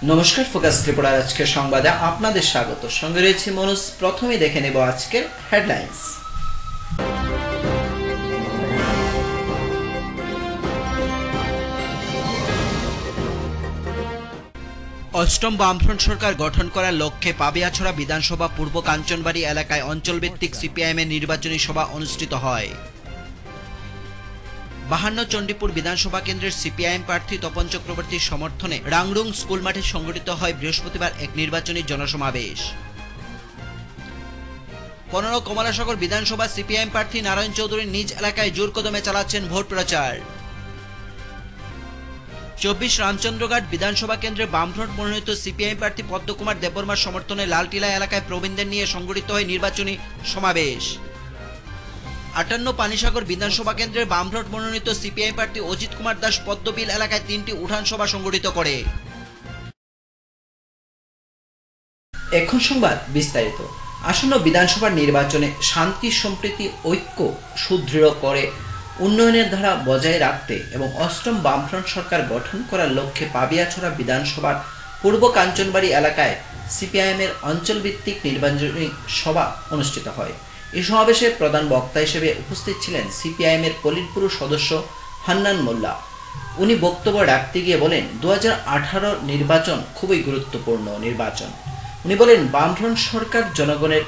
নমস্কার, ফোকাস ত্রিপুরার আজকের সংবাদে আপনাদের স্বাগত। সঙ্গে রয়েছে মনোজ। প্রথমেই দেখে নেব আজকের হেডলাইন্স। অষ্টম বামফ্রন্ট সরকার গঠন করার লক্ষ্যে পাবিয়াছড়া বিধানসভা পূর্ব কাঞ্চনবাড়ি এলাকায় অঞ্চলভিত্তিক সিপিআইএমের নির্বাচনী সভা অনুষ্ঠিত হয়। 52 চণ্ডীপুর বিধানসভা কেন্দ্রের সিপিআইএম প্রার্থী তপন চক্রবর্তীর সমর্থনে রাংরুং স্কুল মাঠে সংগঠিত হয় বৃহস্পতিবার এক নির্বাচনী জনসমাবেশ। 15 কমলাসাগর বিধানসভা সিপিআইএম প্রার্থী নারায়ণ চৌধুরী নিজ এলাকায় জোর কদমে চালাচ্ছেন ভোট প্রচার। 24 রামচন্দ্রঘাট বিধানসভা কেন্দ্রে বামফ্রন্ট মনোনীত সিপিআইএম প্রার্থী পদ্মকুমার দেববর্মার সমর্থনে লালটিলা এলাকায় প্রবীণদের নিয়ে সংগঠিত হয় নির্বাচনী সমাবেশ। 58 পানিসাগর বিধানসভা কেন্দ্রের বামফ্রন্ট মনোনীত সিপিআইএম প্রার্থী অজিত কুমার দাস পদ্মবিল এলাকায় 3টি উঠান সভা সংগঠিত করে। এখন সংবাদ বিস্তারিত। আসন্ন বিধানসভা নির্বাচনে শান্তি, সম্প্রীতি, ঐক্য সুদৃঢ় করে উন্নয়নের ধারা বজায় রাখতে এবং অষ্টম বামফ্রন্ট সরকার গঠন করার লক্ষ্যে পাবিয়াছড়া বিধানসভার পূর্ব কাঞ্চনবাড়ি এলাকায় সিপিআইএমের অঞ্চলভিত্তিক নির্বাচনী সভা অনুষ্ঠিত হয়। এই সমাবেশে প্রধান বক্তা হিসেবে উপস্থিত ছিলেন সিপিআইএমের পলিট ব্যুরো সদস্য হান্নান মোল্লা। উনি বক্তব্য রাখতে গিয়ে বলেন, 2018 নির্বাচন খুবই গুরুত্বপূর্ণ নির্বাচন। উনি বলেন, বামফ্রন্ট সরকার জনগণের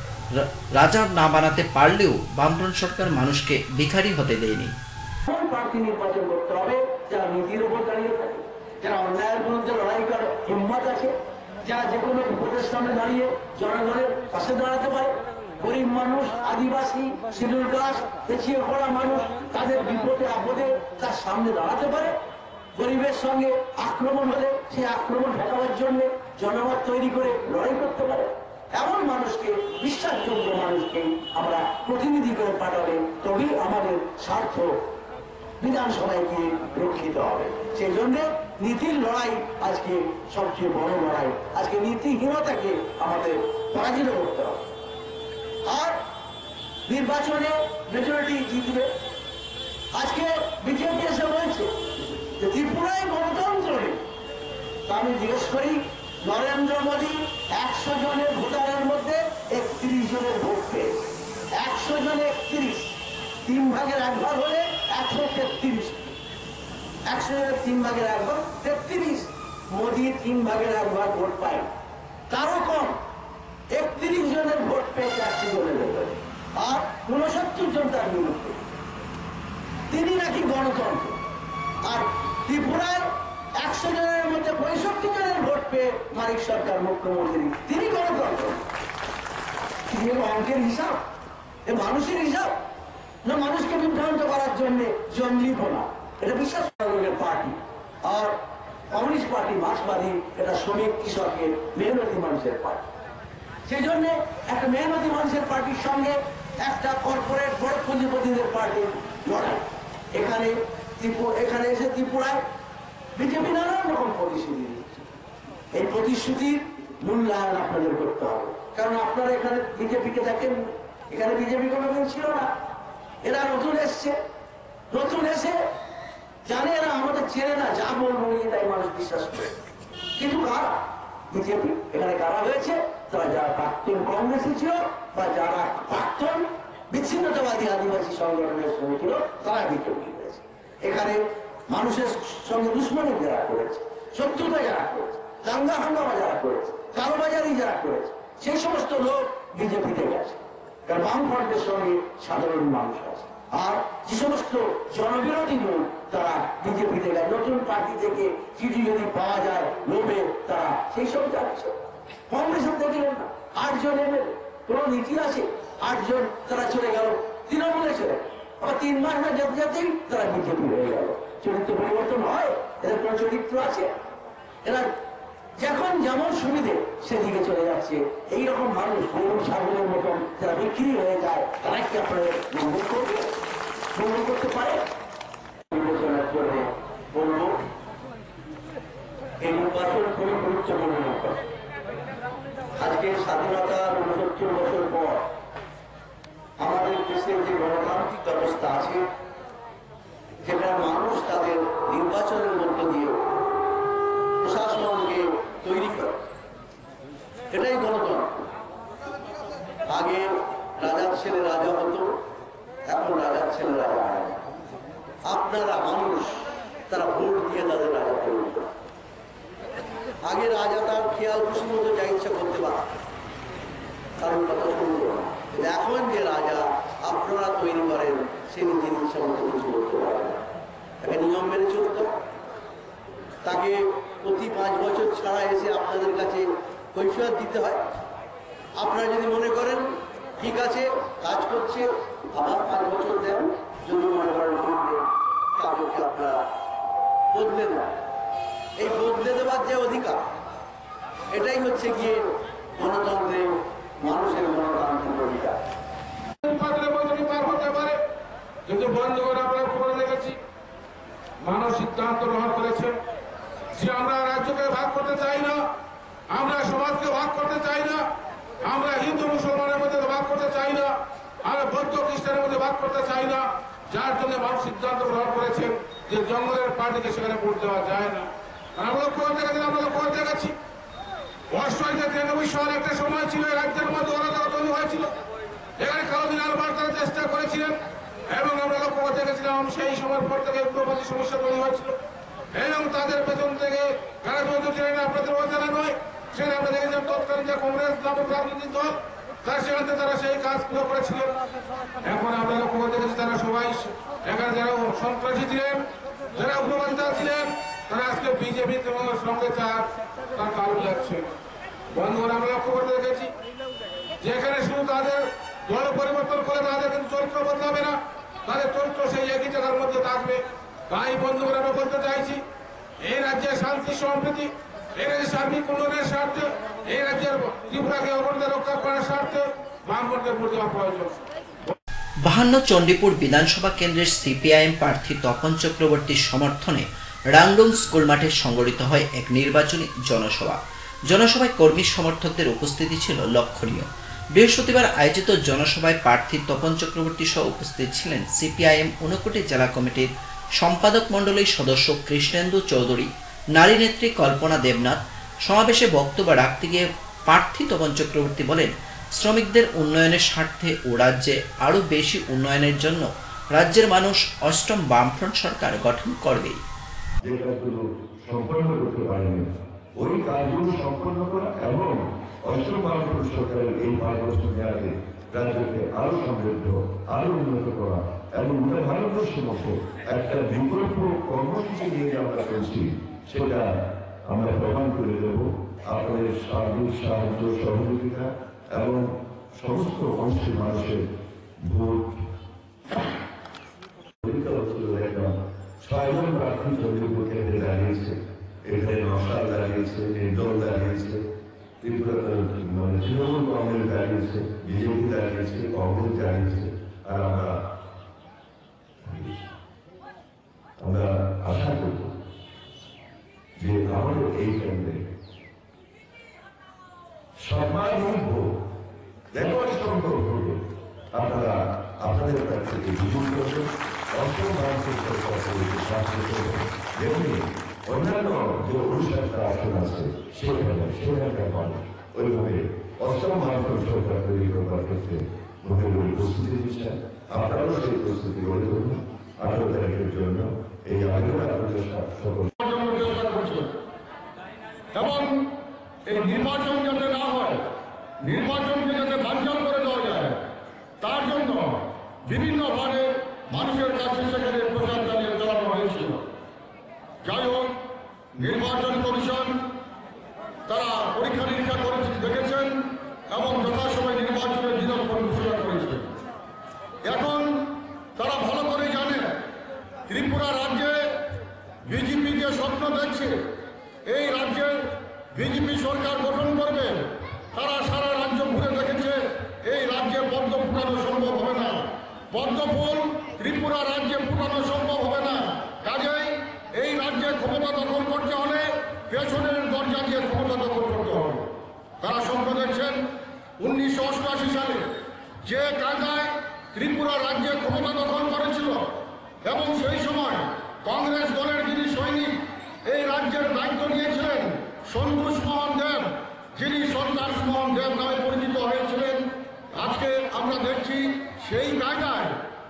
রাজা না বানাতে পারলেও বামফ্রন্ট সরকার মানুষকে ভিখারি হতে দেয়নি। প্রার্থী নির্বাচন করতে হবে যারা নীতির উপর দাঁড়িয়ে থাকে, যারা অন্যায়ের বিরুদ্ধে লড়াই করার হিম্মত আছে, যারা যে কোনো বিপদের সামনে দাঁড়িয়ে জনগণের পাশে দাঁড়াতে পারে। গরিব মানুষ, আদিবাসী, শিডিউল কাস্ট, পিছিয়ে পড়া মানুষ তাদের বিপদে আপদে তার সামনে দাঁড়াতে পারে। গরিবের সঙ্গে আক্রমণ হলে সেই আক্রমণ ঠেকাবার জন্য জনমত তৈরি করে লড়াই করতে পারে। এমন মানুষকে, বিশ্বাসযোগ্য মানুষকে আমরা প্রতিনিধি করে পাঠালে তবেই আমাদের স্বার্থ বিধানসভায় গিয়ে রক্ষিত হবে। সেই জন্য নীতির লড়াই আজকে সবচেয়ে বড় লড়াই। আজকে নীতিহীনতাকে আমাদের পরাজিত করতে হবে। আর নির্বাচনে মেজরিটি জিতবে। আজকে বিজেপি এসে বলছে যে ত্রিপুরায় গণতন্ত্র নেই। তা আমি জিজ্ঞেস করি, নরেন্দ্র মোদী 100 জনের ভোটারের মধ্যে 31 জনের ভোট পেয়েছে। 100 জনে 31, 3 ভাগের 1 ভাগ হলে 133। 100 জনের 3 ভাগের 1 ভাগ 33। মোদী 3 ভাগের 1 ভাগ ভোট পায়, তারও কম। 31 জনের ভোট পেয়েছে 100 জনের ভেতরে, আর 69 জন তার বিরুদ্ধে। তিনি নাকি গণতন্ত্র। আর ত্রিপুরায় 100 জনের মধ্যে 65 জনের ভোট পেয়ে মানিক সরকার মুখ্যমন্ত্রী, তিনি গণতন্ত্র। অঙ্কের হিসাব, এ মানুষের হিসাব না মানুষকে বিভ্রান্ত করার জন্য জঙ্গলিপনা। এটা বিশ্বাস করার পার্টি। আর কমিউনিস্ট পার্টি মার্ক্সবাদী, এটা শ্রমিক কৃষকের মেহনতি মানুষের পার্টি। সেই জন্য একটা মেহনতি মানুষের পার্টির সঙ্গে একটা কর্পোরেট বড় পুঁজিপতিদের পার্টির লড়াই। এখানে এসে ত্রিপুরায় বিজেপি নানান রকম প্রতিশ্রুতি দিচ্ছে। এই প্রতিশ্রুতির মূল্যায়ন আপনাদের করতে হবে, কারণ আপনারা এখানে বিজেপিকে দেখেন। এখানে বিজেপি কোনোদিন ছিল না। এরা নতুন এসছে, নতুন এসে জানে এরা আমাদের চেনে না, যা বলবো তাই মানুষ বিশ্বাস করে। কিন্তু কারা বিজেপি এখানে কারা হয়েছে? তারা যারা প্রাক্তন কংগ্রেসে ছিল বা যারা প্রাক্তন বিচ্ছিন্নতাবাদী আদিবাসী সংগঠনের সঙ্গে ছিল, তারা বিজেপি হয়েছে। এখানে মানুষের সঙ্গে দুশ্মনী যারা করেছে, শত্রুতা যারা করেছে, দাঙ্গা হাঙ্গামা যারা করেছে, কালোবাজারি যারা করেছে, সেই সমস্ত লোক বিজেপিতে গেছে। কারণ বামফ্রন্টের সঙ্গে সাধারণ মানুষ আছে। আর যে সমস্ত জনবিরোধী লোক তারা বিজেপিতে গেছে। নতুন পার্টি থেকে চিঠি যদি পাওয়া যায় লোভে, তারা সেই সব যাচ্ছে। কংগ্রেসের দেখলেন না, 8 জন এমএলএ, কোন নীতি আছে? 8 জন তারা চলে গেল তৃণমূলে, চলে আবার 3 মাস না যেতে যেতেই তারা বিজেপি হয়ে গেল। চরিত্র পরিবর্তন হয়? এদের কোন চরিত্র আছে? এরা যখন যেমন সুবিধে সেদিকে চলে যাচ্ছে। এইরকম মানুষ গরু ছাগলের মতন যারা বিক্রি হয়ে যায়, তারা কি আপনাদের মঙ্গল করবে? মঙ্গল করতে পারে? বিবেচনার জন্য বলবো, এই নির্বাচন খুবই গুরুত্বপূর্ণ নির্বাচন। আজকে স্বাধীনতার 69 বছর পর আমাদের দেশের যে গণতান্ত্রিক ব্যবস্থা আছে, যেখানে মানুষ তাদের নির্বাচনের মধ্য দিয়ে প্রশাসনকে রাজা হয় না। আপনারা মানুষ, তারা ভোট দিয়ে তাদের রাজা তৈরি করে। আগে রাজা তার খেয়াল খুশি মতো যা ইচ্ছা করতে পারে, কারোর কথা শুনতো না। এখন যে রাজা আপনারা তৈরি করেন, সে নিজের ইচ্ছা মতো কিছু করতে পারে না। তাকে নিয়ম মেনে চলতে হয়। তাকে প্রতি 5 বছর ছাড়া এসে আপনাদের কাছে কৈফিয়ত দিতে হয়। আপনারা যদি মনে করেন ঠিক আছে কাজ করছে, আবার 5 বছর দেন, যদি মনে করেন কাজকে আপনারা বদলে দেন। এই বদলে দেওয়ার যে অধিকার, এটাই হচ্ছে গিয়ে গণতন্ত্রের মানুষের গণতান্ত্রিক অধিকার। কিন্তু বন্ধুগণ, আমরা করে দেখেছি মানুষ সিদ্ধান্ত গ্রহণ করেছে যে আমরা রাজ্যকে ভাগ করতে চাই না, আমরা সমাজকে ভাগ করতে চাই না, আমরা হিন্দু মুসলমানের মধ্যে ভাগ করতে চাই না, আমরা বৌদ্ধ খ্রিস্টানের মধ্যে ভাগ করতে চাই না। যার জন্য মানুষ সিদ্ধান্ত গ্রহণ করেছেন যে জঙ্গলের পার্টিকে সেখানে ভোট দেওয়া যায় না। আমরা লক্ষ্য করে দেখেছি 1993 সালে একটা সময় ছিল, রাজ্যের মধ্যে অরাজকতা তৈরি হয়েছিল। এখানে কালো দিনের বার তারা চেষ্টা করেছিলেন এবং আমরা লক্ষ্য করে দেখেছিলাম সেই সময়ের পর থেকে উগ্রবাদী সমস্যা তৈরি হয়েছিল এবং তাদের পেছন থেকে কারা জড়িত ছিলেন আপনাদের অজানা নয়। সেখানে আমরা দেখেছিলাম তৎকালীন যে কংগ্রেস নামক রাজনৈতিক দল, তার সেখানে তারা সেই কাজগুলো করেছিলেন। এখন আমরা লক্ষ্য করে দেখেছি তারা সবাই এখানে যারা সন্ত্রাসী ছিলেন, যারা উগ্রবাদিতা ছিলেন, তারা আজকে বিজেপি সঙ্গে তার কারণ লাগছে। বন্ধুরা, আমরা লক্ষ্য করতে দেখেছি যেখানে শুধু তাদের দল পরিবর্তন করে তাদের কিন্তু চরিত্র বদলাবে না, তাদের চরিত্র সেই একই জায়গার মধ্যে থাকবে। তাই বন্ধুরা, আমরা বলতে চাইছি এই রাজ্যের শান্তি সম্প্রীতি, এই রাজ্যের সার্বিক উন্নয়নের স্বার্থে, এই রাজ্যের ত্রিপুরাকে অবনতি রক্ষা করার স্বার্থে বামপন্থের ভোট দেওয়া প্রয়োজন। 52 চণ্ডীপুর বিধানসভা কেন্দ্রের সিপিআইএম প্রার্থী তপন চক্রবর্তীর সমর্থনে রাংডং স্কুল মাঠে সংগঠিত হয় এক নির্বাচনী জনসভা। জনসভায় কর্মী সমর্থকদের উপস্থিতি ছিল লক্ষণীয়। বৃহস্পতিবার আয়োজিত জনসভায় প্রার্থী তপন চক্রবর্তী সহ উপস্থিত ছিলেন সিপিআইএম ঊনকোটি জেলা কমিটির সম্পাদক মণ্ডলীর সদস্য কৃষ্ণেন্দু চৌধুরী, নারী নেত্রী কল্পনা দেবনাথ। সমাবেশে বক্তব্য রাখতে গিয়ে প্রার্থী তপন চক্রবর্তী বলেন, শ্রমিকদের উন্নয়নের স্বার্থে ও রাজ্যে আরও বেশি উন্নয়নের জন্য রাজ্যের মানুষ অষ্টম বামফ্রন্ট সরকার গঠন করবেই। যে কাজগুলো সম্পন্ন করতে পারেনি ওই কাজগুলো সম্পন্ন করা এবং অষ্টম বামফ্রন্ট সরকারের এই 5 বছর মেয়াদে রাজ্যকে আরো সমৃদ্ধ, আরো উন্নত করা এবং ভারতবর্ষের মতো একটা বিকল্প কর্মসূচি নিয়ে আমরা করছি, সেটা আমরা প্রমাণ করে দেব আপনাদের সার্বিক সাহায্য সহযোগিতা এবং সমস্ত অংশের মানুষের ভোট। ছয়জন প্রার্থী চণ্ডীপুর কেন্দ্রে দাঁড়িয়েছে, এখানে নশাল দাঁড়িয়েছে, নির্দল দাঁড়িয়েছে, মানে তৃণমূল কংগ্রেস দাঁড়িয়েছে, বিজেপি দাঁড়িয়েছে, কংগ্রেস দাঁড়িয়েছে। আর আমরা আশা করব যে আমাদের এই কেন্দ্রে সর্বাধিক ভোট, রেকর্ড সংখ্যক ভোটে আপনারা আপনাদের কাছ থেকে বিজয়ী করবেন, অষ্টম বামফ্রন্ট সরকারকে সাহায্য করবেন। যেমনি অন্যান্য যে 59টা আসন আছে সেখানকার মানুষ ওইভাবে অষ্টম বামফ্রন্ট সরকার তৈরি করবার ক্ষেত্রে মহিলাদের প্রস্তুতি দিচ্ছেন। আপনারাও সেই প্রস্তুতি গড়ে তুলুন 18 তারিখের জন্য। এই আগেও আপনাদের সকল এবং এই নির্বাচন যাতে না হয়, নির্বাচনকে যাতে বানচাল করে দেওয়া যায়, তার জন্য বিভিন্নভাবে মানুষের কাছে সেখানে প্রচার চালিয়ে দেওয়ানো হয়েছিল। যাই হোক, নির্বাচন কমিশন তারা পরীক্ষা নিরীক্ষা করে দেখেছেন এবং যথাসময়ে নির্বাচনের দিনক্ষণ ঘোষণা করেছেন। এখন তারা ভালো করে জানে ত্রিপুরা রাজ্যে বিজেপি যে স্বপ্ন দেখছে এই রাজ্যে বিজেপি সরকার গঠন করবে, তারা সারা রাজ্য ঘুরে দেখেছে এই রাজ্যে পদ্ম ফুটানো সম্ভব হবে না। পদ্ম ফুল ত্রিপুরা রাজ্যে ফুটানো সম্ভব হবে না। কাজেই এই রাজ্যে ক্ষমতা দখল করতে হলে পেছনের দরজা দিয়ে ক্ষমতা দখল করতে হবে। তারা স্বপ্ন দেখছেন 1988 সালে যে কায়দায় ত্রিপুরা রাজ্যে ক্ষমতা দখল করেছিল এবং সেই সময় কংগ্রেস দলের যিনি সৈনিক এই রাজ্যের দায়িত্ব নিয়েছিলেন সন্তোষ মোহন দেব, যিনি সন্ন্যাস মোহন দেব নামে পরিচিত হয়েছিলেন। আজকে আমরা দেখছি সেই কায়দায়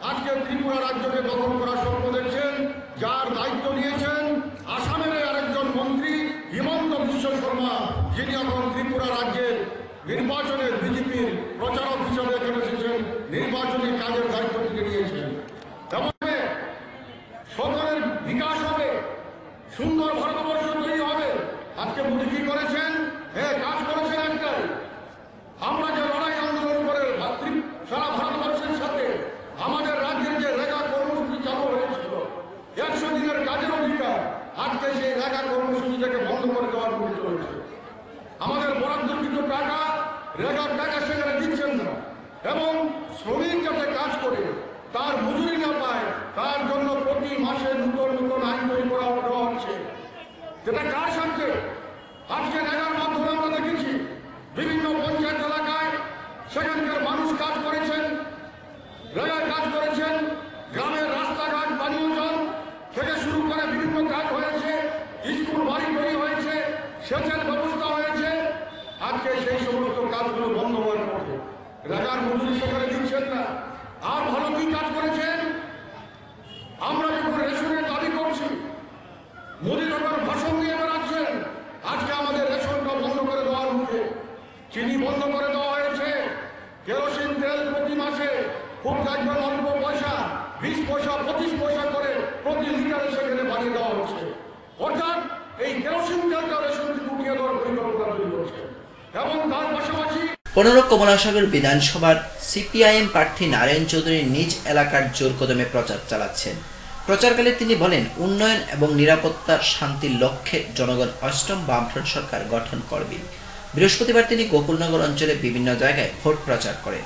আজকে ত্রিপুরা রাজ্যকে দখল করার স্বপ্ন দেখছেন, যার দায়িত্ব নিয়েছেন আসামের আরেকজন মন্ত্রী হিমন্ত বিশ্ব শর্মা, যিনি এখন ত্রিপুরা রাজ্যের নির্বাচনের বিজেপির প্রচারক হিসেবে এখানে এসেছেন, নির্বাচনী কাজের দায়িত্ব থেকে নিয়েছেন। এভাবে সকলের বিকাশ হবে, সুন্দর ভারতবর্ষ তৈরি হবে। আজকে মোদী কি করেছেন? হ্যাঁ, কাজ করেছেন একটাই, আমরা যে লড়াই আন্দোলন করে সারা ভারতবর্ষের সাথে আমাদের রাজ্যের যে রেগা কর্মসূচি চালু হয়েছিল 100 দিনের কাজের অধিকার, আজকে সেই রেগা কর্মসূচিটাকে বন্ধ করে দেওয়ার পরে চলেছে। আমাদের বরাদ্দকৃত টাকা, রেগার টাকা সেখানে দিচ্ছেন না, এবং শ্রমিক যাতে কাজ করে তার মজুরি না পায় তার জন্য প্রতি মাসে নতুন নতুন আইন তৈরি করা দেওয়া হচ্ছে। যেটা কার স্বার্থে? আজকে রেগার মাধ্যমে আমরা দেখেছি বিভিন্ন পঞ্চায়েত এলাকায় সেখানকার মানুষ কাজ করেছেন, রেগার কাজ করেছেন, গ্রামের রাস্তাঘাট, পানীয় জল থেকে শুরু করে বিভিন্ন কাজ হয়েছে, স্কুল বাড়ি তৈরি হয়েছে, সেচের ব্যবস্থা হয়েছে। আজকে সেই সমস্ত কাজগুলো বন্ধ হওয়ার পথে, রেগার মজুরি সেখানে দিচ্ছেন না। আর ভালো কি কাজ করেছেন? আমরা যখন রেশনের দাবি করছি, মোদী যখন ভাষণ দিয়ে বেড়াচ্ছেন, আজকে আমাদের রেশনটা বন্ধ করে দেওয়ার মুখে, চিনি বন্ধ করে দেওয়া হয়েছে, কেরোসিন তেল প্রতি মাসে খুব দেখবেন অল্প পয়সা 20 পয়সা 25 পয়সা করে প্রতি লিটারে সেখানে বাড়িয়ে দেওয়া হচ্ছে। অর্থাৎ এই কেরোসিন তেলটা রেশন থেকে উঠিয়ে দেওয়ার পরিকল্পনা তৈরি করছে। এবং তার পাশাপাশি 15 কমলাসাগর বিধানসভার সিপিআইএম প্রার্থী নারায়ণ চৌধুরী নিজ এলাকার জোর কদমে প্রচার চালাচ্ছেন। প্রচারকালে তিনি বলেন, উন্নয়ন এবং নিরাপত্তা শান্তির লক্ষ্যে জনগণ 8ম বামফ্রন্ট সরকার গঠন করবে। বৃহস্পতিবার তিনি গোকুলনগর অঞ্চলে বিভিন্ন জায়গায় ভোট প্রচার করেন।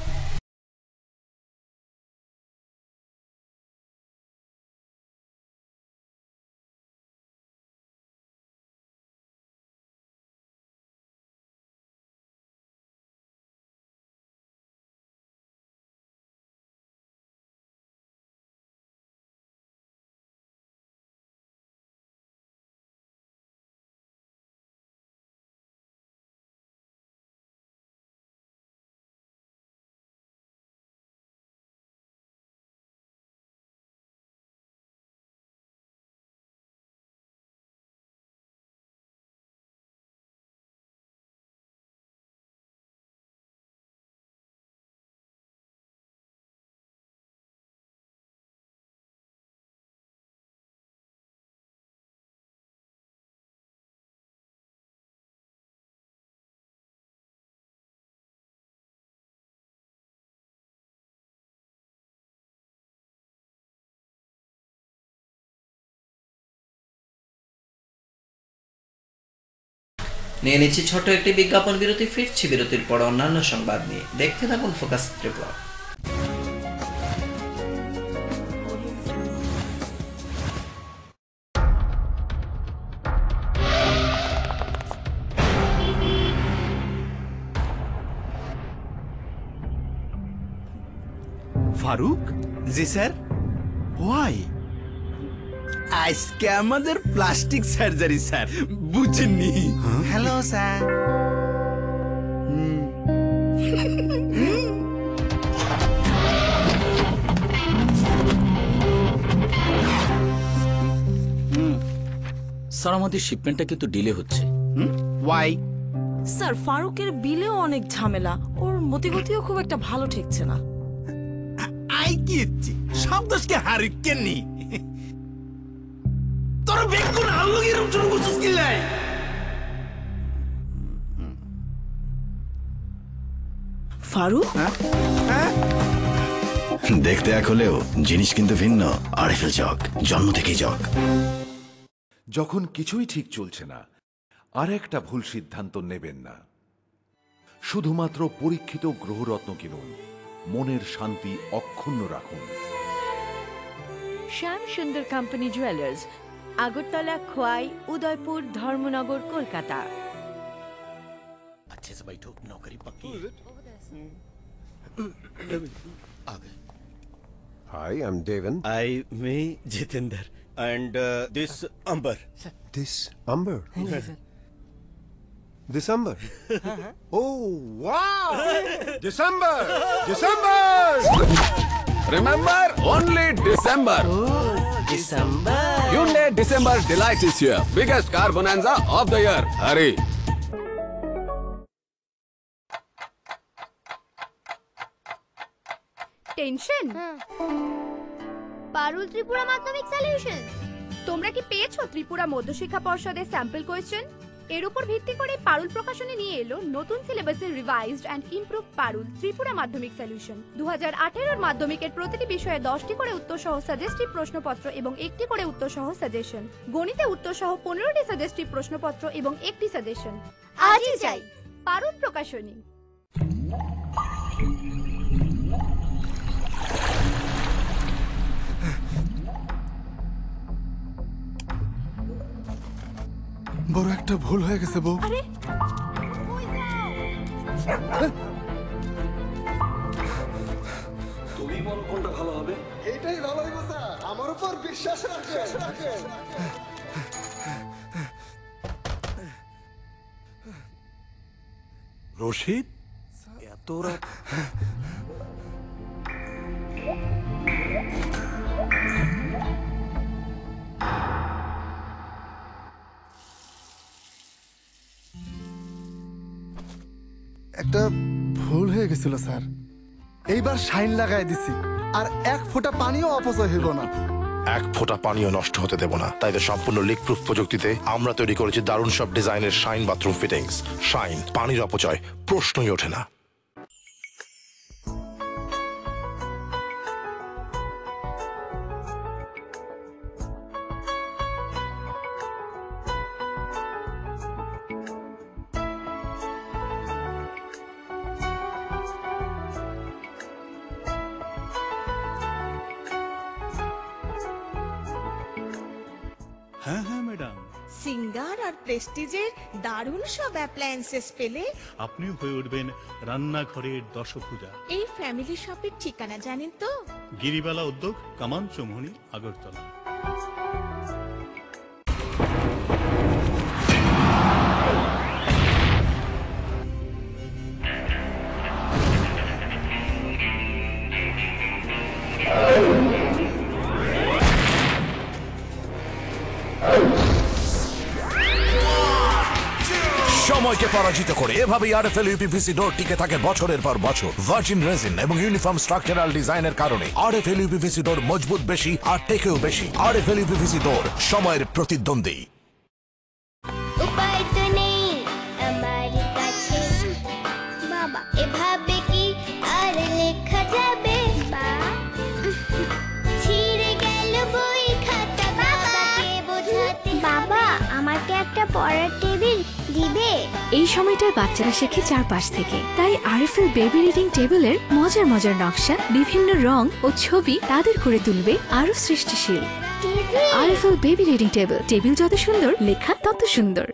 নিয়ে নিচ্ছি ছোট একটি বিজ্ঞাপন বিরতি, ফিরছি বিরতির পর অন্যান্য সংবাদ নিয়ে। দেখতে থাকুন ফোকাস ত্রিপুরা। ফারুক? জি স্যার। ওয়াই? আজকে আমাদের প্লাস্টিক সার্জারি স্যার, বুঝেননি? Hello sir. স্যার, আমাদের শিপমেন্টটা কিন্তু ডিলে হচ্ছে। ওয়াই? স্যার, ফারুকের বিলেও অনেক ঝামেলা, ওর মতিগতিও খুব একটা ভালো ঠেকছে না। আই কি সব দোষকে হারিকেন নি। তোর বেগুন আলু এরকম শুরু করছিস কি লাই? ফারুক? দেখতে এক হলেও জিনিস কিন্তু ভিন্ন। আরিফেল চক, জন্ম থেকেই চক। যখন কিছুই ঠিক চলছে না, আর একটা ভুল সিদ্ধান্ত নেবেন না। শুধুমাত্র পরীক্ষিত গ্রহরত্ন কিনুন, মনের শান্তি অক্ষুণ্ণ রাখুন। Shyam Sundar company jewellers, Agartala, Khowai, Udaipur, Dharmanagar, Kolkata. अच्छे से बैठो, नौकरी पक्की है। Hi, I'm Devin. Me, Jitendra. And this Amber. This Amber. December. Oh, wow! December! December! Remember, only December. December. Hyundai December Delight is here. Biggest car bonanza of the year. Hurry. Tension Parul Tripura Madhyamik solution. তোমরা কি পেয়েছো ত্রিপুরা মধ্যশিক্ষা পর্ষদের sample question? এর উপর ভিত্তি করে পারুল প্রকাশনী নিয়ে এলো নতুন সিলেবাসের revised and improve Parul Tripura Madhyamik solution. 2018 মাধ্যমিকের প্রতিটি বিষয়ে 10টি করে উত্তর সহ সাজেস্টিভ প্রশ্নপত্র এবং 1টি করে উত্তর সহ সাজেশন। গণিতে উত্তর সহ 15টি সাজেস্টিভ প্রশ্নপত্র এবং 1টি সাজেশন। আজই যাই পারুল প্রকাশনী। বড় একটা ভুল হয়ে গেছে বউ। আরে তুমি বলো কোনটা ভালো হবে? এটাই ভালো হবে স্যার, আমার উপর বিশ্বাস রাখেন। রশিদ এত রাত একটা ভুল হয়ে গেছিল স্যার, এইবার শাইন লাগাই দিছি আর এক ফোঁটা পানিও অপচয় হইব না। এক ফোঁটা পানিও নষ্ট হতে দেব না। তাই তো সম্পূর্ণ লিক প্রুফ প্রযুক্তিতে আমরা তৈরি করেছি দারুণ সব ডিজাইনের শাইন বাথরুম ফিটিংস। শাইন, পানির অপচয় প্রশ্নই ওঠে না। হ্যাঁ হ্যাঁ ম্যাডাম, সিঙ্গার আর প্রেস্টিজের দারুণ সব অ্যাপ্লায়েন্সেস পেলে আপনিও হয়ে উঠবেন রান্নাঘরের দশভুজা। এই ফ্যামিলি শপের ঠিকানা জানেন তো? গিরিবালা উদ্যোগ, কামান চৌমুহনী, আগরতলা। সময়কে পরাজিত করে এভাবেই আরএফএল ইউপিভিসি ডোর টিকে থাকে বছরের পর বছর। ভার্জিন রেজিন এবং ইউনিফর্ম স্ট্রাকচারাল ডিজাইনের কারণে আরএফএল ইউপিভিসি ডোর মজবুত বেশি আর টেকেও বেশি। আরএফএল ইউপিভিসি ডোর, সময়ের প্রতিদ্বন্দ্বী। উপায় তো নেই আমার কাছে বাবা, এভাবে কি আর লেখা যাবে? ছিঁড়ে গেল বই খাতা, বাবাকে বোঝাতে। বাবা, আমাকে একটা পড়ার টেবিল দিবে? এই সময়টায় বাচ্চারা শেখে চারপাশ থেকে, তাই আরএফএল বেবি রিডিং টেবিলের মজার মজার নকশা, বিভিন্ন রং ও ছবি তাদের করে তুলবে আরো সৃষ্টিশীল। RFL baby reading table, table যত সুন্দর, লেখা তত সুন্দর।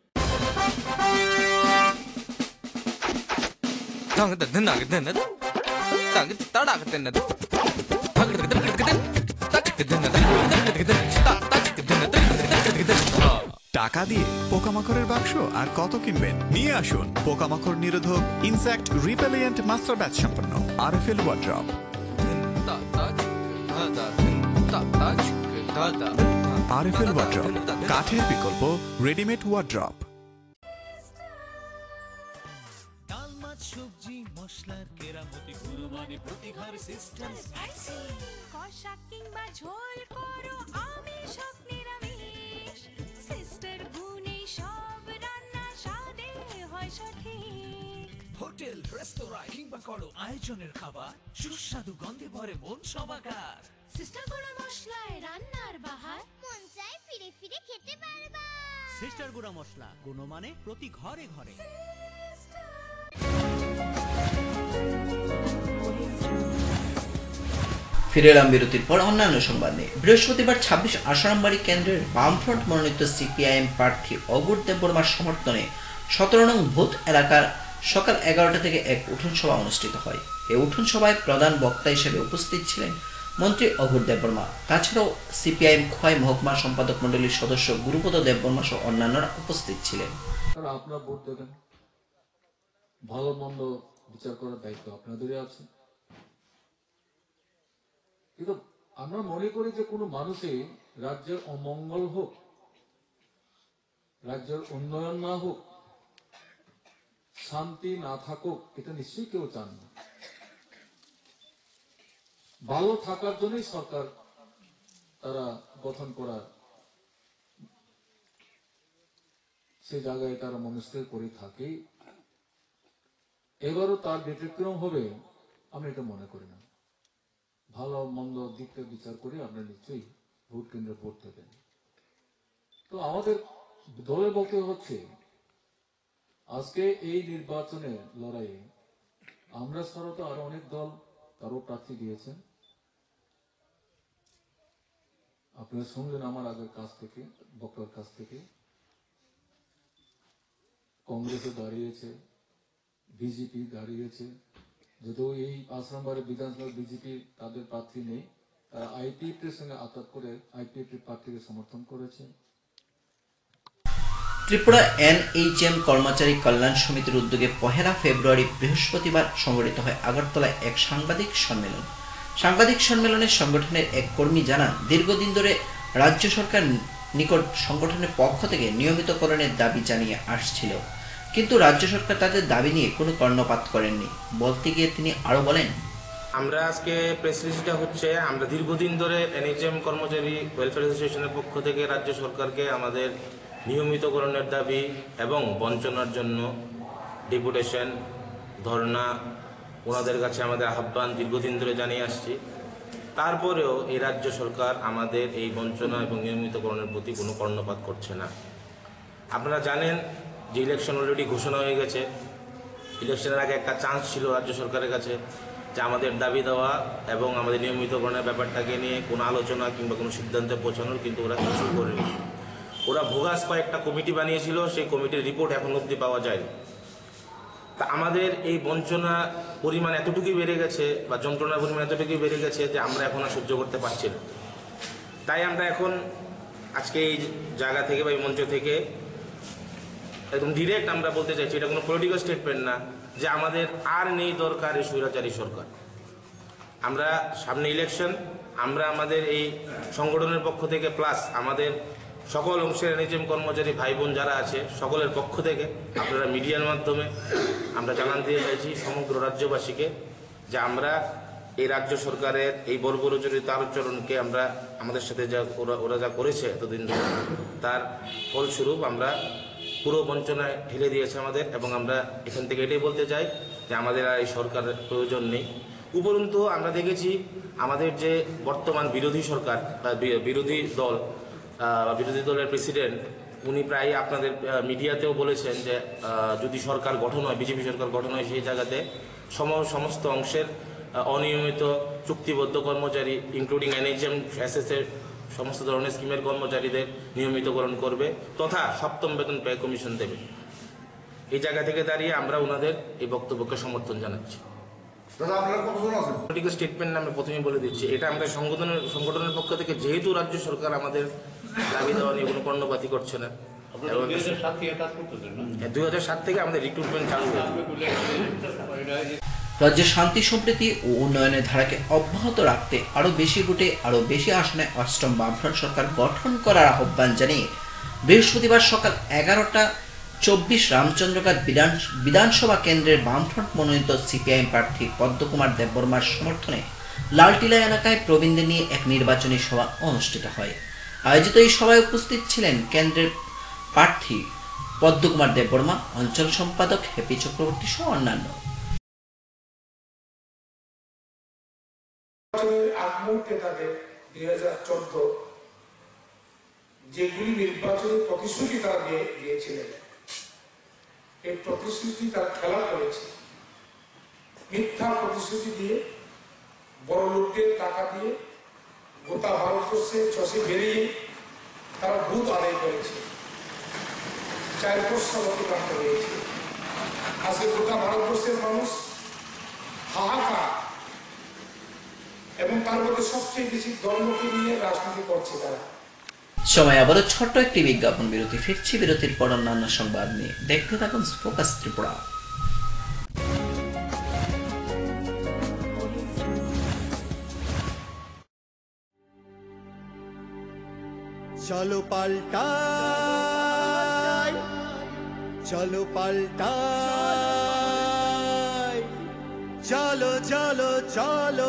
টাকা দিয়ে পোকামাকড়ের বাক্স আর কত কিনবেন? নিয়ে আসুন পোকামাকড় নিরোধক ইনসেক্ট রিপেলিয়েন্ট মাস্টার ব্যাচ সম্পন্ন আরএফএল ওয়ার্ড্রপ। আরএফএল ওয়ার্ড্রপ, কাঠের বিকল্প রেডিমেড ওয়ার্ড্রপ। সবজি মশলার কেরামতি গুণমানে প্রতি ঘর সিস্টেম কষা কিংবা ঝোল করো আমিষ হোক নিরামিষ, সিস্টার গুণে সব রান্না স্বাদে হয় সঠিক। হোটেল রেস্তোরাঁ কিংবা করো আয়োজনের খাবার, সুস্বাদু গন্ধে ভরে মন সবাকার। সিস্টার গুঁড়া মশলায় রান্নার বাহার, মন চায় ফিরে ফিরে খেতে পারবা। সিস্টার গুঁড়া মশলা, গুণমানে প্রতি ঘরে ঘরে। ফিরে এলাম বিরতির পর অন্যান্য সংবাদ নিয়ে। বৃহস্পতিবার 26 আসারামবাড়ি কেন্দ্রের বামফ্রন্ট মনোনীত সিপিআইএম প্রার্থী অঘোর দেববর্মার সমর্থনে 17 নং বুথ এলাকার সকাল 11টা থেকে এক উঠোন সভা অনুষ্ঠিত হয়। এই উঠোন সভায় প্রধান বক্তা হিসেবে উপস্থিত ছিলেন মন্ত্রী অঘোর দেববর্মা। তাছাড়াও সিপিআইএম খোয়াই মহকুমা সম্পাদক মণ্ডলীর সদস্য গুরুপদ দেববর্মা সহ অন্যান্যরা উপস্থিত ছিলেন। আপনারা ভোট দেবেন, ভালো মন্দ বিচার করার দায়িত্ব আপনাদেরই আছে। কিন্তু আমরা মনে করি যে কোনো মানুষই রাজ্যের অমঙ্গল হোক, রাজ্যের উন্নয়ন না হোক, শান্তি না থাকুক, এটা নিশ্চয়ই কেউ চান না। ভালো থাকার জন্যই সরকার তারা গঠন করার সে জায়গায় তারা মনস্থির করে থাকে। এবারও তার ব্যতিক্রম হবে আমি এটা মনে করি না। ভালো মন্দ দিকটা বিচার করে আপনারা নিশ্চয়ই ভোট কেন্দ্রে ভোট দেবেন। তো আমাদের দলে বলতে হচ্ছে আজকে এই নির্বাচনের লড়াইয়ে আমরা ছাড়াও তো আরো অনেক দল তারও প্রার্থী দিয়েছেন। আপনারা শুনলেন আমার আগের কাছ থেকে, বক্তার কাছ থেকে। কংগ্রেসে দাঁড়িয়েছে, বিজেপি দাঁড়িয়েছে, যদিও এই আশ্রমবাড়ি বিধানসভা বিজেপি তাদের প্রার্থী নেই, তারা আইপিএফটির সঙ্গে আতাত করে আইপিএফটি প্রার্থীকে সমর্থন করেছে। ত্রিপুরা NHM কর্মচারী কল্যাণ সমিতির উদ্যোগে 1 ফেব্রুয়ারি বৃহস্পতিবার সংগঠিত হয় আগরতলায় এক সাংবাদিক সম্মেলন। সাংবাদিক সম্মেলনে সংগঠনের এক কর্মী জানান, দীর্ঘদিন ধরে রাজ্য সরকার নিকট সংগঠনের পক্ষ থেকে নিয়মিতকরণের দাবি জানিয়ে আসছিল, কিন্তু রাজ্য সরকার তাদের দাবি নিয়ে কোনো কর্ণপাত করেননি। বলতে গিয়ে তিনি আরো বলেন, আমরা আজকে প্রেস রিলিজটা হচ্ছে আমরা দীর্ঘদিন ধরে NHM কর্মচারী ওয়েলফেয়ার অ্যাসোসিয়েশনের পক্ষ থেকে রাজ্য সরকারকে আমাদের নিয়মিতকরণের দাবি এবং বঞ্চনার জন্য ডেপুটেশন, ধর্ণা, ওনাদের কাছে আমাদের আহ্বান দীর্ঘদিন ধরে জানিয়ে আসছি। তারপরেও এই রাজ্য সরকার আমাদের এই বঞ্চনা এবং নিয়মিতকরণের প্রতি কোনো কর্ণপাত করছে না। আপনারা জানেন যে ইলেকশন অলরেডি ঘোষণা হয়ে গেছে। ইলেকশনের আগে একটা চান্স ছিল রাজ্য সরকারের কাছে যে আমাদের দাবি দেওয়া এবং আমাদের নিয়মিতকরণের ব্যাপারটাকে নিয়ে কোনো আলোচনা কিংবা কোনো সিদ্ধান্তে পৌঁছানোর, কিন্তু ওরা কিছু করেনি। ওরা ভোগাস কয়েকটা কমিটি বানিয়েছিল, সেই কমিটির রিপোর্ট এখন অবধি পাওয়া যায়নি। তা আমাদের এই বঞ্চনা পরিমাণ এতটুকুই বেড়ে গেছে বা যন্ত্রণার পরিমাণ এতটুকুই বেড়ে গেছে যে আমরা এখন আর সহ্য করতে পারছি না। তাই আমরা এখন আজকে এই জায়গা থেকে বা এই মঞ্চ থেকে একদম ডিরেক্ট আমরা বলতে চাইছি, এটা কোনো পলিটিক্যাল স্টেটমেন্ট না, যে আমাদের আর নেই দরকার এই স্বৈরাচারী সরকার। আমরা সামনে ইলেকশন, আমরা আমাদের এই সংগঠনের পক্ষ থেকে প্লাস আমাদের সকল অংশের NHM কর্মচারী ভাই বোন যারা আছে সকলের পক্ষ থেকে আপনারা মিডিয়ার মাধ্যমে আমরা জানান দিয়ে চাইছি সমগ্র রাজ্যবাসীকে যে আমরা এই রাজ্য সরকারের এই বর্বরোচিত আচরণকে আমরা আমাদের সাথে যা ওরা যা করেছে এতদিন ধরে তার ফলস্বরূপ আমরা পুরো বঞ্চনায় ঢেলে দিয়েছে আমাদের, এবং আমরা এখান থেকে এটাই বলতে চাই যে আমাদের আর এই সরকারের প্রয়োজন নেই। উপরন্তু আমরা দেখেছি আমাদের যে বর্তমান বিরোধী সরকার বা বিরোধী দল বিরোধী দলের প্রেসিডেন্ট উনি প্রায় আপনাদের মিডিয়াতেও বলেছেন যে যদি সরকার গঠন হয়, বিজেপি সরকার গঠন হয়, সেই জায়গাতে সমস্ত অংশের অনিয়মিত চুক্তিবদ্ধ কর্মচারী ইনক্লুডিং NHM SS-এর সমস্ত ধরনের স্কিমের কর্মচারীদের নিয়মিতকরণ করবে তথা 7ম বেতন ব্যয় কমিশন দেবে। এই জায়গা থেকে দাঁড়িয়ে আমরা ওনাদের এই বক্তব্যকে সমর্থন জানাচ্ছি। পলিটিক্যাল স্টেটমেন্ট নামে প্রথমেই বলে দিচ্ছি, এটা আমরা সংগঠনের পক্ষ থেকে যেহেতু রাজ্য সরকার আমাদের দাবি দেওয়া নিয়ে কোনো কর্ণপাতই করছে না। 2007 থেকে আমাদের রিক্রুটমেন্ট চালু হয়েছে। রাজ্যের শান্তি সম্প্রীতি ও উন্নয়নের ধারাকে অব্যাহত রাখতে আরো বেশি ভোটে আরো বেশি আসনে 8ম বামফ্রন্ট সরকার গঠন করার আহ্বান জানিয়ে বৃহস্পতিবার সকাল 11:24 রামচন্দ্রঘাট বিধানসভা কেন্দ্রের বামফ্রন্ট মনোনীত CPIM প্রার্থী পদ্মকুমার দেববর্মার সমর্থনে লালটিলা এলাকায় প্রবীণদের নিয়ে এক নির্বাচনী সভা অনুষ্ঠিত হয়। আয়োজিত এই সভায় উপস্থিত ছিলেন কেন্দ্রের প্রার্থী পদ্মকুমার দেববর্মা, অঞ্চল সম্পাদক হ্যাপি চক্রবর্তী সহ অন্যান্য। আগ মুহূর্তে তাদের 2014 যেগুলি নির্বাচনী প্রতিশ্রুতি তারা দিয়েছিলেন, এই প্রতিশ্রুতি তারা খেলা করেছে। মিথ্যা প্রতিশ্রুতি দিয়ে, বড় লোকদের টাকা দিয়ে গোটা ভারতবর্ষে চষে বেরিয়ে তারা ভূত আদায় করেছে। 4 বছর অতিক্রান্ত হয়েছে। আজকে গোটা ভারতবর্ষের মানুষ হাহাকার, এবং তার মধ্যে সবচেয়ে বেশি ধর্মকে নিয়ে রাজনীতি করছে তারা। সময় আবারও ছোট্ট একটি বিজ্ঞাপন বিরতি। ফিরছি বিরতির পর অন্যান্য সংবাদ নিয়ে। দেখতে থাকুন ফোকাস ত্রিপুরা। চলো পাল্টাই, চলো পাল্টাই, চলো চলো চলো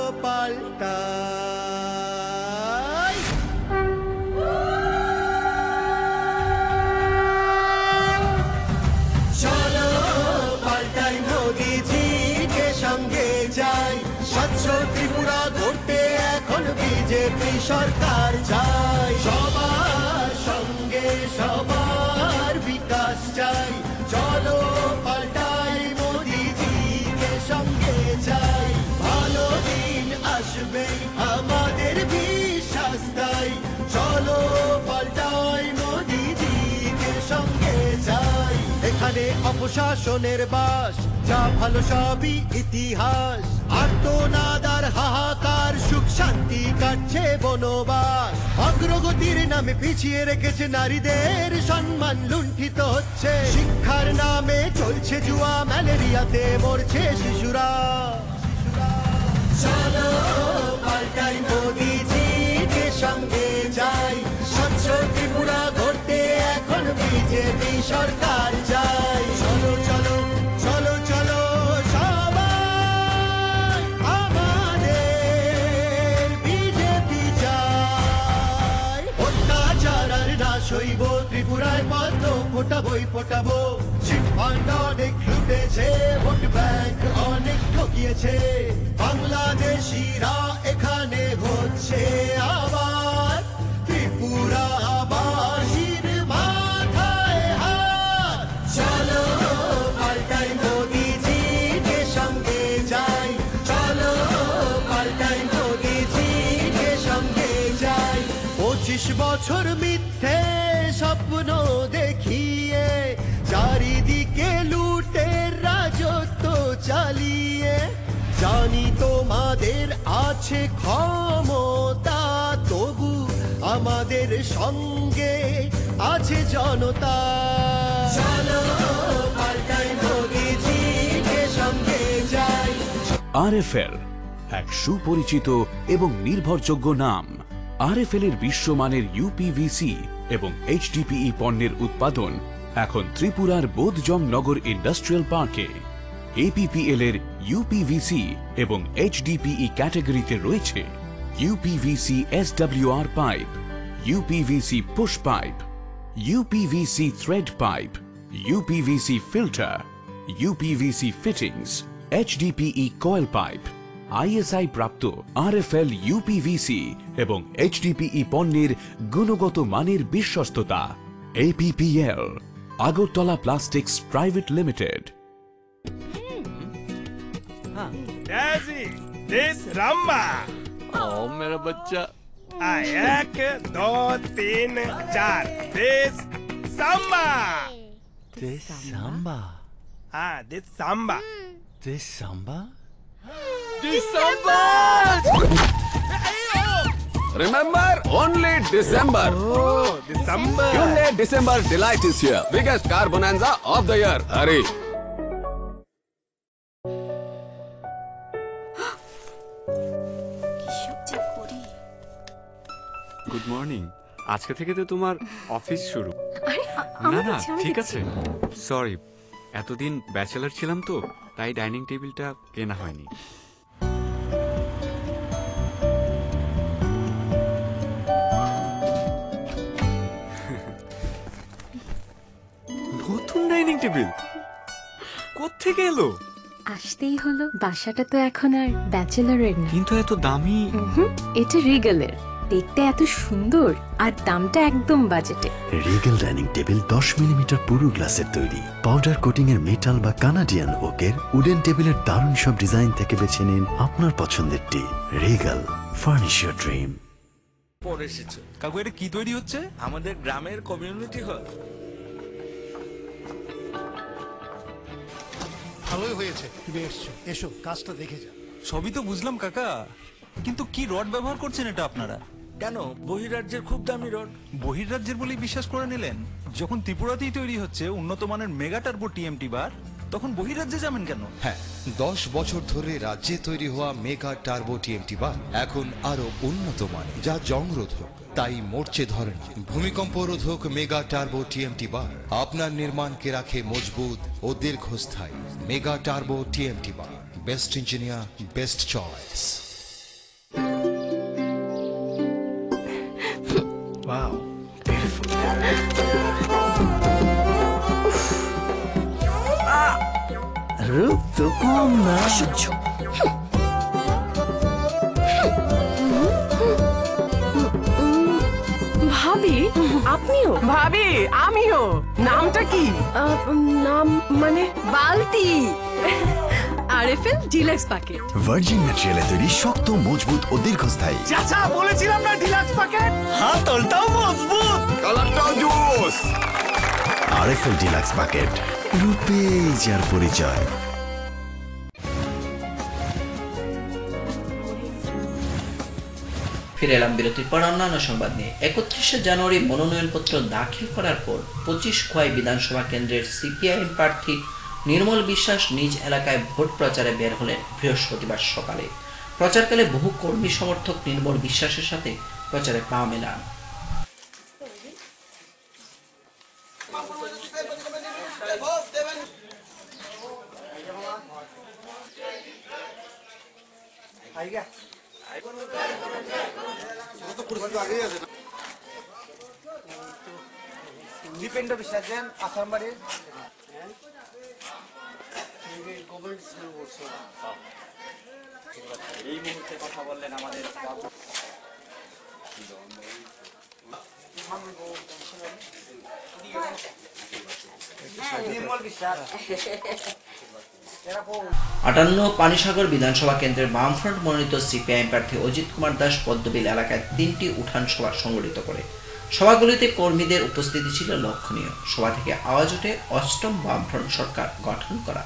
পাল্টাই। চলো পাল্টাই, মোদিজিকে সঙ্গে যাই, স্বচ্ছ ত্রিপুরা গড়তে এখন বিজেপি সরকার চাই। সবার সঙ্গে সবার বিকাশ চাই, চলো পাল্টাই, মোদিজিকে সঙ্গে চাই। ভালো দিন আসবে আমাদের বিশ্বাস তাই, চলো পাল্টাই, মোদিজিকে সঙ্গে চাই। এখানে অপশাসনের বাস, যা ভালো সবই ইতিহাস। আর্তনাদার হাহাকার, সুখ শান্তি কাটছে বনবাস। অগ্রগতির নামে পিছিয়ে রেখেছে নারীদের সম্মান লুণ্ঠিত হচ্ছে। শিক্ষার নামে চলছে জুয়া, ম্যালেরিয়াতে মরছে শিশুরা। চলো পাল্টাই, মোদিজিকে সঙ্গে যাই, স্বচ্ছ ত্রিপুরা গড়তে এখন বিজেপি সরকার চাই। চলো চলো চলো চলো সবাই আমাদের বিজেপি চাই। অত্যাচার আর নাশ হইব, ত্রিপুরায় পদ্ম ফোটাবই ফোটাবো। চিটফান্ড অনেক লুটেছে, ভোট ব্যাংক অনেক ঠকিয়েছে। বাংলাদেশিরা এখানে হচ্ছে আবার, ত্রিপুরাবাসীর মাথায় হাত। চলো পাল্টাই, মোদিজিকে সঙ্গে যাই, চলো পাল্টাই, মোদিজিকে সঙ্গে যাই। 25 বছর মিথ্যে স্বপ্ন দেখিয়ে, চারিদিকে লুটের রাজত্ব চালিয়ে। জানি তোমাদের আছে ক্ষমতা, তবু আমাদের সঙ্গে আছে জনতা। চলো পাল্টাই, মোদিজিকে সঙ্গে যাই। আরএফএল এক সুপরিচিত এবং নির্ভরযোগ্য নাম। আরএফএল এর বিশ্বমানের ইউপিভিসি এবং এইচডিপিই পণ্যের উৎপাদন এখন ত্রিপুরার বোধজং নগর ইন্ডাস্ট্রিয়াল পার্কে। এপিপিএল এর ইউপিভিসি এবং এইচডিপিই ক্যাটাগরিতে রয়েছে UPVC SWR pipe, UPVC push pipe, UPVC thread pipe, UPVC filter, UPVC fittings, HDPE coil pipe. ISI প্রাপ্ত আরএফএল ইউপিভিসি এবং এইচডিপিই পণ্যের গুণগত মানের বিশ্বস্ততা। APPL, Agartala plastics private limited. Daisy, this Ramba. Oh, मेरा बच्चा। 1 2 3 4 this Samba. This Samba. This Samba. This Samba? December! Remember, only December. Oh, December. Hyundai December Delight is here. Biggest car bonanza of the year. Hurry. Good morning. আজকে থেকে তো তোমার office শুরু। না না ঠিক আছে, সরি, এতদিন ব্যাচেলার ছিলাম তো, তাই ডাইনিং টেবিলটা কেনা হয়নি। নতুন ডাইনিং টেবিল কোত্থেকে এলো? আসতেই হলো, বাসাটা তো এখন আর ব্যাচেলরের না। কিন্তু এত দামি। এটা রিগেলের, দেখতে এত সুন্দর আর দামটা একদম বাজেটে। রিগেল ডাইনিং টেবিল 10 মিলিমিটার পুরু গ্লাসের তৈরি, পাউডার কোটিং এর মেটাল বা কানাডিয়ান ওকের উডেন টেবিলের দারুণ সব ডিজাইন থেকে বেছে নিন আপনার পছন্দেরটি। Rigel, furnish your dream. পরে এসেছে কাকু, এটা কি তৈরি হচ্ছে? আমাদের গ্রামের কমিউনিটি হল। ভালোই হয়েছে তুমি এসছো, এসো কাজটা দেখে যা। সবই তো বুঝলাম কাকা, কিন্তু কি রড ব্যবহার করছেন এটা আপনারা? কেন, বহিরাজ্যের খুব দামি রড। বহিরাজ্যের বলেই বিশ্বাস করে নিলেন? যখন ত্রিপুরাতেই তৈরি হচ্ছে উন্নত মানের মেগা টার্বো টিএমটি বার, তখন বহিরাজ্যে যাবেন কেন? হ্যাঁ, 10 বছর ধরে রাজ্যে তৈরি হওয়া মেগা টার্বো টিএমটি বার এখন আরো উন্নত মানে, যা জংরোধক, তাই মরচে ধরে না। ভূমিকম্প রোধক মেগা টার্বো টিএমটি বার আপনার নির্মাণকে রাখে মজবুত ও দীর্ঘস্থায়ী। Mega turbo TMT bar, best engineer, best choice. Wow, beautiful. রূপ তো কম না। ভাবি, আপনিও? ভাবি, আমিও। নামটা কি? নাম মানে বালতি। আরএফএল ডিলাক্স প্যাকেট, ভার্জিন ম্যাটেরিয়ালে তৈরি, শক্ত, মজবুত ও দীর্ঘস্থায়ী। চাচা বলেছিলাম না ডিলাক্স প্যাকেট, হাতলটাও মজবুত, কালারটাও জোস। আরএফএল ডিলাক্স প্যাকেট, রূপে যার পরিচয়। ফিরে এলাম বিরতির পর অন্যান্য সংবাদ নিয়ে। 31শে জানুয়ারি মনোনয়নপত্র দাখিল করার পর 25 খোয়াই বিধানসভা কেন্দ্রের সিপিআইএম প্রার্থী নির্মল বিশ্বাস নিজ এলাকায় ভোট প্রচারে বের হলেন বৃহস্পতিবার সকালে। প্রচারকালে বহু কর্মী সমর্থক নির্মল বিশ্বাসের সাথে প্রচারে পা মেলান। দীপেন্দ্র বিশ্বাস আসামবাড়ি এই মুহূর্তে কথা বললেন আমাদের নির্মল বিশ্বাস। 58 পানিসাগর বিধানসভা কেন্দ্রের বামফ্রন্ট মনোনীত সিপিআইএম প্রার্থী অজিত কুমার দাস পদ্মবিল এলাকায় 3টি উঠান সভা সংগঠিত করে। সভাগুলিতে কর্মীদের উপস্থিতি ছিল লক্ষণীয়। সভা থেকে আওয়াজ ওঠে 8ম বামফ্রন্ট সরকার গঠন করা।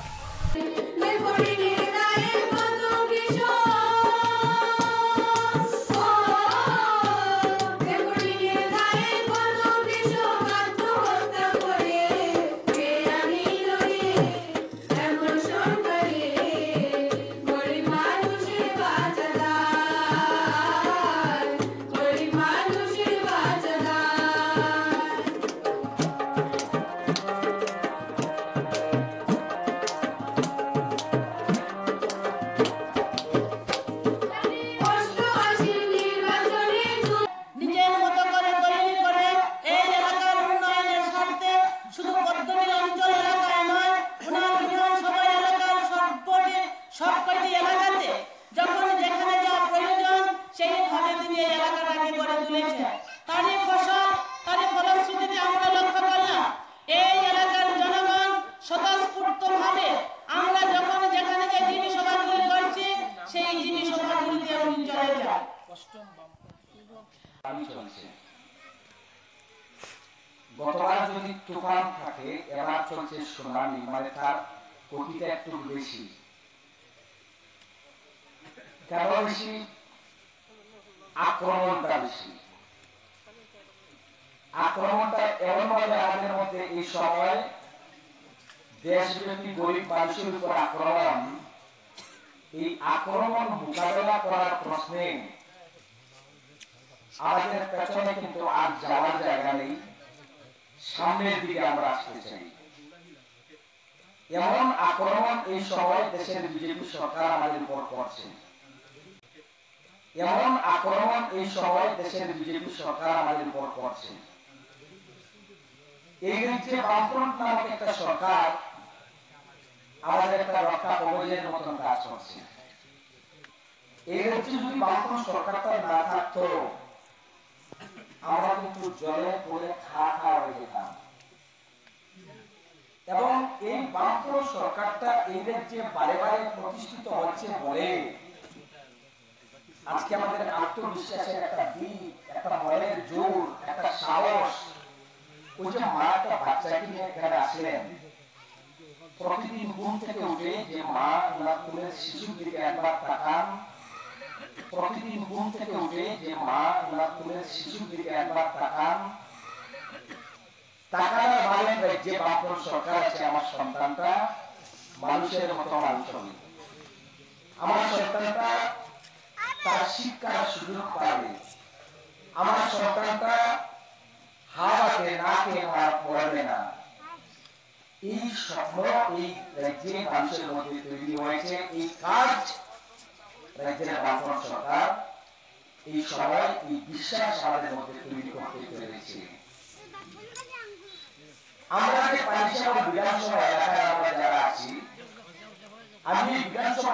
গতবার যদি তুফান থাকে, এবার চলছে সুনামি, মানে তার গতিটা একটু বেশি। কেন বেশি? আক্রমণটা বেশি। আক্রমণটা এমন ভাবে আমাদের মধ্যে এই সময় দেশব্যাপী গরিব মানুষের উপর আক্রমণ, এই আক্রমণ মোকাবেলা করার প্রশ্নে আমাদের পেছনে কিন্তু আর যাওয়ার জায়গা নেই, সামনের দিকে আমরা আসতে চাই। এমন আক্রমণ এই সময় দেশের বিজেপি সরকার আমাদের উপর করছে। এমন আক্রমণ এই সময় দেশের বিজেপি সরকার আমাদের উপর করছে। এই রাজ্যে বামফ্রন্ট নামক একটা সরকার আমাদের একটা রক্ষা কবচের মতন কাজ করছে। এই রাজ্যে যদি বামফ্রন্ট সরকারটা না থাকতো, আমরা কিন্তু জলে পড়ে খা হয়ে যেতাম। এবং এই বামফ্রন্ট সরকারটা এই রাজ্যে বারে বারে প্রতিষ্ঠিত হচ্ছে বলে আজকে আমাদের আত্মবিশ্বাসের একটা দিক, একটা মনের জোর, একটা সাহস। ওই যে মা একটা বাচ্চাকে নিয়ে এখানে আসলেন, প্রতিদিন ঘুম থেকে উঠে যে মা ওনার কোলের শিশুর দিকে একবার তাকান, প্রতিদিন ঘুম থেকে উঠে যে মা ওনার কোলের শিশুর দিকে একবার তাকান, তাকানোর ভাবেন যে বামফ্রন্ট সরকার আছে, আমার সন্তানটা মানুষের মতো মানুষ হই। আমার সন্তানটা তার শিক্ষার সুযোগ পাবে, আমার সন্তানটা হাওয়াতে না খেয়ে মরবে না। এই স্বপ্ন এই রাজ্যে মানুষের মধ্যে তৈরি হয়েছে। এই কাজ রাজ্যের বামফ্রন্ট সরকার এই সময় এই বিশ্বাস আমাদের মধ্যে তৈরি করতে পেরেছে। আমরা যে পানিসাগর বিধানসভা এলাকায় আমরা যারা আছি, আমি বিধানসভা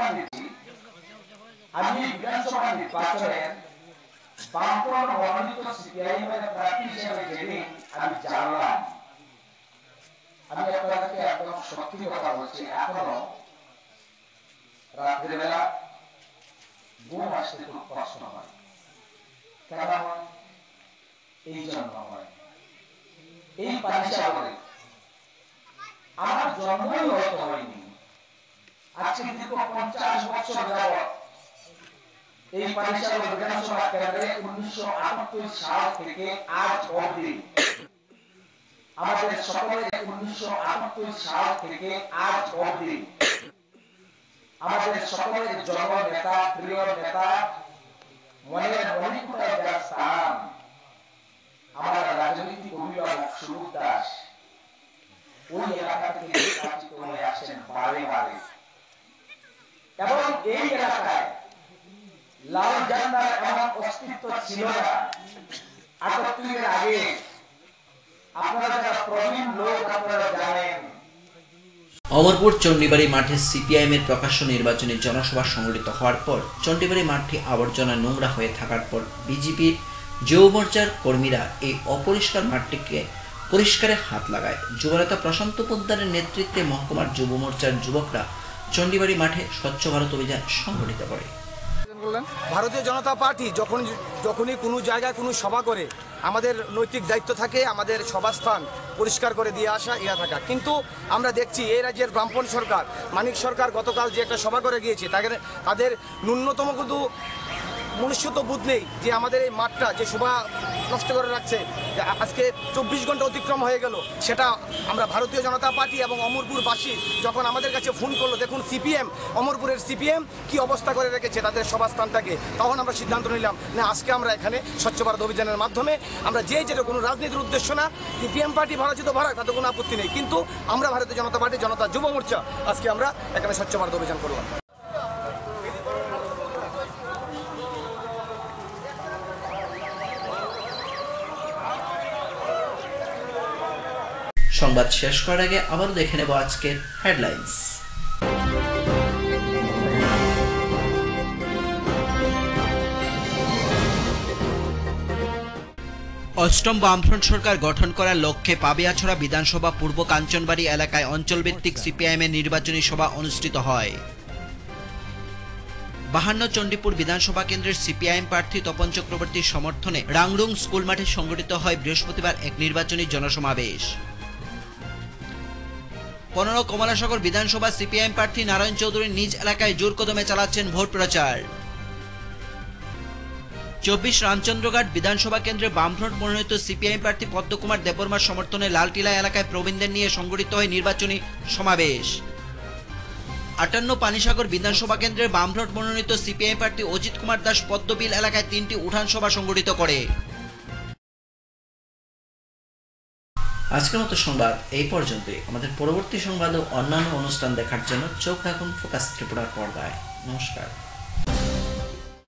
নির্বাচনে বামফ্রন্ট মনোনীত সিপিআইএম এর প্রার্থী হিসেবে যেদিন আমি জানলাম, আমি আপনাদেরকে একদম সত্যি কথা বলছি, এখনো রাত্রিবেলা ঘুম আসতে খুব কষ্ট হয়। কেন হয়? এই জন্য হয়, এই পানিসাগরে আমার জন্মই হয়তো হয়নি। আজকে দীর্ঘ 50 বছর যাবৎ এই পানিসাগর বিধানসভা কেন্দ্রে 1978 সাল থেকে আজ অবধি আমাদের সকলের 1978 সাল থেকে আজ অবধি আমাদের সকলের জননেতা, প্রিয় নেতা, মনের মণিপুরায় যার স্থান, আমার রাজনৈতিক অভিভাবক সুরূপ দাস ওই এলাকা থেকে নির্বাচিত হয়ে আসেন বারে বারে। এবং এই এলাকায় লাল ঝান্ডার এমন অস্তিত্ব ছিল না 78 এর আগে। আপনারা যারা প্রবীণ লোক আপনারা জানেন, অমরপুর চণ্ডীবাড়ি মাঠে সিপিআইএম এর প্রকাশ্য নির্বাচনী জনসভা সংগঠিত হওয়ার পর চণ্ডীবাড়ি মাঠটি আবর্জনা নোংরা হয়ে থাকার পর বিজেপির যুব মোর্চার কর্মীরা এই অপরিষ্কার মাঠটিকে পরিষ্কারে হাত লাগায়। যুবনেতা প্রশান্ত পোদ্দারের নেতৃত্বে মহকুমার যুব মোর্চার যুবকরা চণ্ডীবাড়ি মাঠে স্বচ্ছ ভারত অভিযান সংগঠিত করে। ভারতীয় জনতা পার্টি যখনই কোনো জায়গায় কোনো সভা করে, আমাদের নৈতিক দায়িত্ব থাকে আমাদের সভাস্থান পরিষ্কার করে দিয়ে আসা, ইয়া থাকা। কিন্তু আমরা দেখছি এই রাজ্যের বামপন্থী সরকার, মানিক সরকার গতকাল যে একটা সভা করে গিয়েছে, তাদের ন্যূনতম কিন্তু মনুষ্যত্ব বোধ নেই যে আমাদের এই মাঠটা যে শোভা নষ্ট করে রাখছে। আজকে 24 ঘন্টা অতিক্রম হয়ে গেল, সেটা আমরা ভারতীয় জনতা পার্টি এবং অমরপুরবাসী যখন আমাদের কাছে ফোন করলো, দেখুন সিপিএম, অমরপুরের সিপিএম কি অবস্থা করে রেখেছে তাদের সভাস্থানটাকে, তখন আমরা সিদ্ধান্ত নিলাম না, আজকে আমরা এখানে স্বচ্ছ ভারত অভিযানের মাধ্যমে আমরা যেটা কোনো রাজনীতির উদ্দেশ্য না, সিপিএম পার্টি ভারচিত ভাড়া তাতে কোনো আপত্তি নেই, কিন্তু আমরা ভারতীয় জনতা পার্টি জনতা যুব মোর্চা আজকে আমরা এখানে স্বচ্ছ ভারত অভিযান করলাম। সংবাদ শেষ করার আগে আবারও দেখে নেব আজকের হেডলাইন্স। অষ্টম বামফ্রন্ট সরকার গঠন করার লক্ষ্যে পাবিয়াছড়া বিধানসভা পূর্ব কাঞ্চনবাড়ি এলাকায় অঞ্চলভিত্তিক সিপিআইএম এর নির্বাচনী সভা অনুষ্ঠিত হয়। 52 চণ্ডীপুর বিধানসভা কেন্দ্রের সিপিআইএম প্রার্থী তপন চক্রবর্তীর সমর্থনে রাংরুং স্কুল মাঠে সংগঠিত হয় বৃহস্পতিবার এক নির্বাচনী জনসমাবেশ। 15 কমলাসাগর বিধানসভা সিপিআইএম প্রার্থী নারায়ণ চৌধুরী নিজ এলাকায় জোর কদমে চালাচ্ছেন ভোট প্রচার। 24 রামচন্দ্রঘাট বিধানসভা কেন্দ্রে বামফ্রন্ট মনোনীত সিপিআইএম প্রার্থী পদ্মকুমার দেববর্মার সমর্থনে লালটিলা এলাকায় প্রবীণদের নিয়ে সংগঠিত হয় নির্বাচনী সমাবেশ। 58 পানিসাগর বিধানসভা কেন্দ্রের বামফ্রন্ট মনোনীত সিপিআইএম প্রার্থী অজিত কুমার দাস পদ্মবিল এলাকায় 3টি উঠান সভা সংগঠিত করে। আজকের মতো সংবাদ এই পর্যন্তই। আমাদের পরবর্তী সংবাদ ও অন্যান্য অনুষ্ঠান দেখার জন্য চোখ রাখুন ফোকাস ত্রিপুরার পর্দায়। নমস্কার।